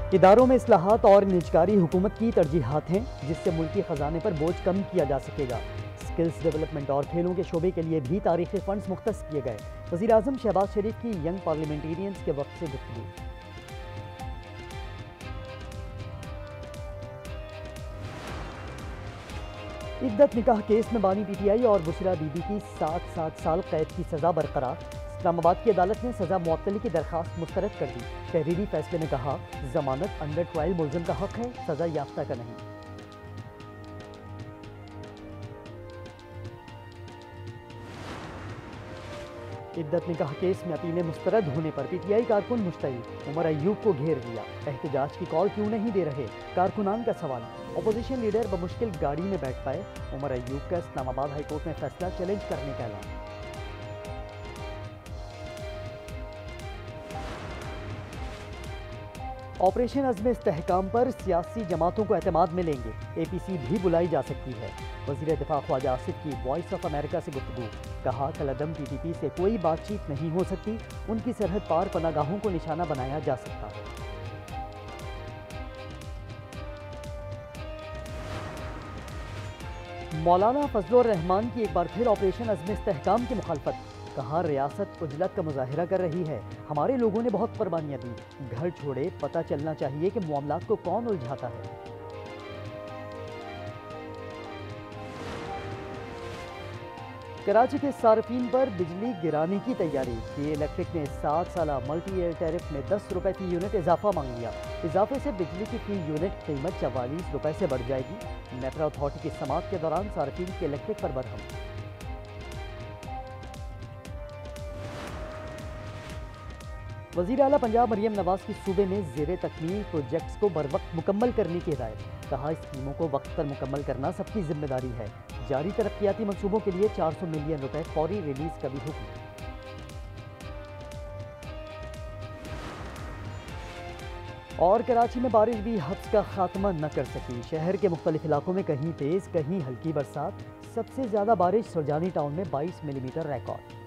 इदारों में इस्लाहात और निजकारी हुकूमत की तरजीहात हैं, जिससे मुल्की ख़जाने पर बोझ कम किया जा सकेगा। स्किल्स डेवलपमेंट और खेलों के शोबे के लिए भी तारीखी फंड्स मुख्तस किए गए। वज़ीर आज़म शहबाज शरीफ की यंग पार्लियामेंटेरियंस के वक्त से गुफ्तगू। इद्दत निकाह केस में बानी PTI और बुशरा बीबी की 7 साल कैद की सज़ा बरकरार। इस्लामाबाद की अदालत ने सज़ा मुअत्तली की दरखास्त मुस्तरद कर दी। तहरीरी फैसले में कहा, जमानत अंडर ट्रायल मुलज़िम का हक है, सज़ा याफ्ता का नहीं। इद्दत निकाह केस में अपीलें मुस्तरद होने पर PTI कारकुन मुश्तइल। उमर अय्यूब को घेर दिया, एहतजाज की कॉल क्यों नहीं दे रहे, कारकुनान का सवाल। अपोजिशन लीडर बमुश्किल गाड़ी में बैठ पाए। उमर अय्यूब का इस्लामाबाद हाईकोर्ट में फैसला चैलेंज करने का ऐलान। ऑपरेशन अज़्म इस्तेहकाम पर सियासी जमातों को एतमाद में लेंगे। APC भी बुलाई जा सकती है। वज़ीर दिफा ख्वाजा आसिफ की वॉइस ऑफ अमेरिका से गुफ्तगू। कहा, कलअदम TTP से कोई बातचीत नहीं हो सकती, उनकी सरहद पार पनागाहों को निशाना बनाया जा सकता है। मौलाना फजलुर रहमान की एक बार फिर ऑपरेशन अज़्म इस्तेहकाम की मुखालफत। कहा, रियासत उजलत का मुजाहिरा कर रही है, हमारे लोगों ने बहुत कुर्बानियां दी। घर छोड़े, पता चलना चाहिए कि मामलात को कौन उलझाता है। कराची के सार्फिन पर बिजली गिराने की तैयारी। के इलेक्ट्रिक ने 7 साला मल्टी ईयर टैरिफ में 10 रुपए फी यूनिट इजाफा मांग लिया। इजाफे से बिजली की फी यूनिट कीमत 44 रुपए से बढ़ जाएगी। नेफ्रा अथॉरिटी की समात के दौरान सार्फिन के इलेक्ट्रिक पर बरहम। वज़ीर आला पंजाब मरियम नवाज की सूबे में ज़ेरे तकमील प्रोजेक्ट्स को बर वक्त मुकम्मल करने की हिदायत। कहा, स्कीमों को वक्त पर मुकम्मल करना सबकी जिम्मेदारी है। जारी तरक्याती मनसूबों के लिए 400 मिलियन रुपए फौरी रिलीज का भी हुक्म। और कराची में बारिश भी हब्स का खात्मा न कर सकी। शहर के मुख्तलिफ इलाकों में कहीं तेज कहीं हल्की बरसात। सबसे ज्यादा बारिश सुरजानी टाउन में 22 मिलीमीटर रिकॉर्ड।